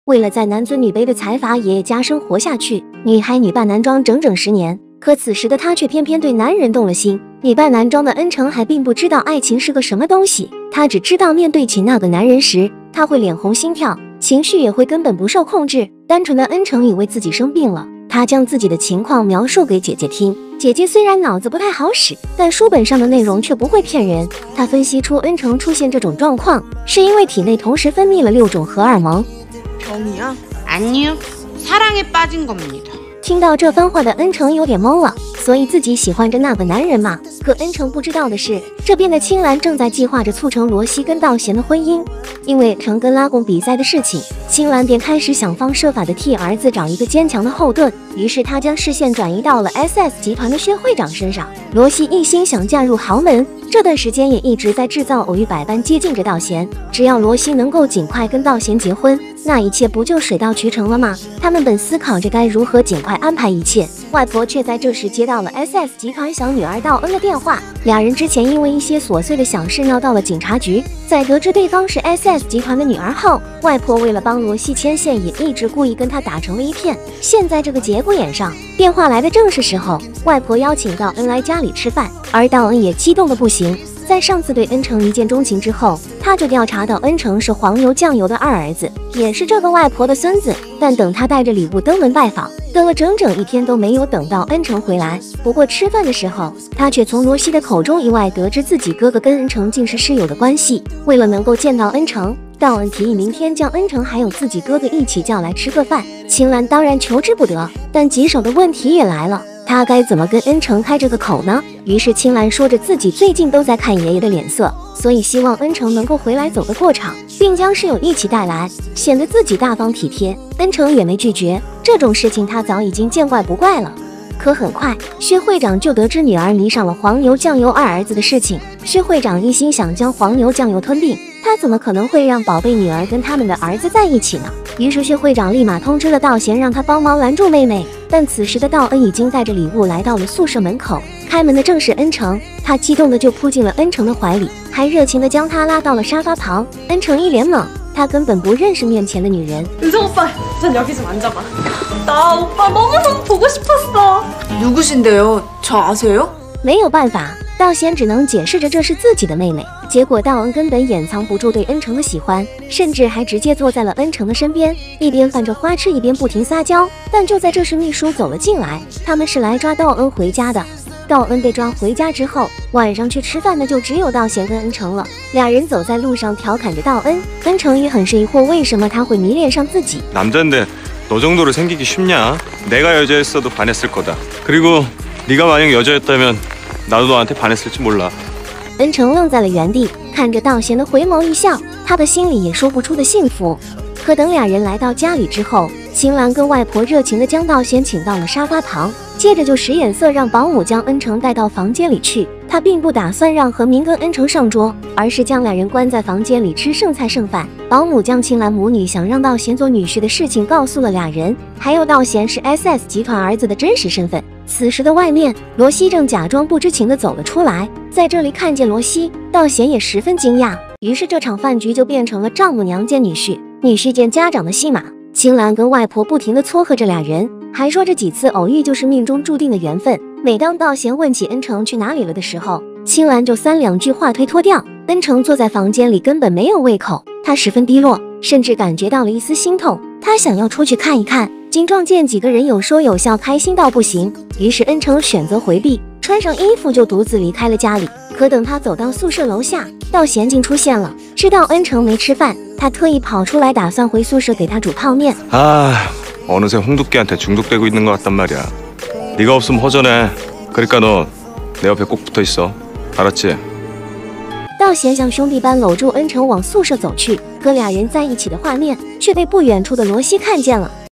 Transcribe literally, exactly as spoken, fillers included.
为了在男尊女卑的财阀爷爷家生活下去，女孩女扮男装整整十年。可此时的她却偏偏对男人动了心。女扮男装的恩成还并不知道爱情是个什么东西，她只知道面对起那个男人时，她会脸红心跳，情绪也会根本不受控制。单纯的恩成以为自己生病了，她将自己的情况描述给姐姐听。姐姐虽然脑子不太好使，但书本上的内容却不会骗人。她分析出恩成出现这种状况，是因为体内同时分泌了六种荷尔蒙。 병이야? 아니요. 사랑에 빠진 겁니다. 听到这番话的恩成有点懵了，所以自己喜欢着那个男人嘛。可恩成不知道的是，这边的青兰正在计划着促成罗西跟道贤的婚姻。因为成跟拉贡比赛的事情，青兰便开始想方设法的替儿子找一个坚强的后盾。于是他将视线转移到了 S S 集团的薛会长身上。罗西一心想嫁入豪门，这段时间也一直在制造偶遇，百般接近着道贤。只要罗西能够尽快跟道贤结婚，那一切不就水到渠成了吗？他们本思考着该如何尽快安排一切，外婆却在这时接到了 S S 集团小女儿道恩的电话。俩人之前因为一些琐碎的小事闹到了警察局，在得知对方是 S S 集团的女儿后，外婆为了帮罗西牵线，也一直故意跟他打成了一片。现在这个节骨眼上，电话来的正是时候，外婆邀请道恩来家里吃饭，而道恩也激动的不行。在上次对恩成一见钟情之后，他就调查到恩成是黄油酱油的二儿子，也是这个外婆的孙子。但等他带着礼物登门拜访，等了整整一天都没有等到恩成回来。不过吃饭的时候，他却从罗西的口中意外得知自己哥哥跟恩成竟是室友的关系。为了能够见到恩成，道恩提议明天将恩成还有自己哥哥一起叫来吃个饭。青兰当然求之不得，但棘手的问题也来了。他该怎么跟恩成开这个口呢？于是青兰说着自己最近都在看爷爷的脸色，所以希望恩成能够回来走个过场，并将室友一起带来，显得自己大方体贴。恩成也没拒绝，这种事情他早已经见怪不怪了。可很快，薛会长就得知女儿迷上了黄油酱油二儿子的事情。薛会长一心想将黄油酱油吞并，他怎么可能会让宝贝女儿跟他们的儿子在一起呢？于是薛会长立马通知了道贤，让他帮忙拦住妹妹。但此时的道恩已经带着礼物来到了宿舍门口，开门的正是恩成，他激动的就扑进了恩成的怀里，还热情的将他拉到了沙发旁。恩成一脸懵，他根本不认识面前的女人。 누구신데요저아세요？ 没有办法，道贤只能解释着这是自己的妹妹。结果道恩根本掩藏不住对恩成的喜欢，甚至还直接坐在了恩成的身边，一边泛着花痴，一边不停撒娇。但就在这时，秘书走了进来，他们是来抓道恩回家的。道恩被抓回家之后，晚上去吃饭的就只有道贤跟恩成了。俩人走在路上调侃着道恩，恩成也很是疑惑为什么他会迷恋上自己。 남잔데 너 정도로 생기기 쉽냐? 내가 여자였어도 반했을 거다. 그리고 네가 만약 여자였다면 나도 너한테 반했을지 몰라. 恩成愣在了原地，看着道贤的回眸一笑，他的心里也说不出的幸福。可等俩人来到家里之后，秦岚跟外婆热情地将道贤请到了沙发旁，接着就使眼色让保姆将恩成带到房间里去。他并不打算让何明跟恩成上桌，而是将两人关在房间里吃剩菜剩饭。保姆将秦岚母女想让道贤做女婿的事情告诉了俩人，还有道贤是 S S 集团儿子的真实身份。此时的外面，罗西正假装不知情地走了出来，在这里看见罗西，道贤也十分惊讶。于是这场饭局就变成了丈母娘见女婿，女婿见家长的戏码。青兰跟外婆不停地撮合着俩人，还说这几次偶遇就是命中注定的缘分。每当道贤问起恩成去哪里了的时候，青兰就三两句话推脱掉。恩成坐在房间里根本没有胃口，他十分低落，甚至感觉到了一丝心痛。他想要出去看一看，竟撞见几个人有说有笑，开心到不行。于是恩成选择回避，穿上衣服就独自离开了家里。可等他走到宿舍楼下，道贤竟出现了。知道恩成没吃饭，他特意跑出来，打算回宿舍给他煮泡面。 아, 어느새 홍두깨한테 중독되고 있는 것 같단 말이야. 네가 없으면 허전해. 그러니까 너 내 옆에 꼭 붙어 있어. 알았지? 道贤像兄弟般搂住恩成往宿舍走去，可俩人在一起的画面却被不远处的罗西看见了。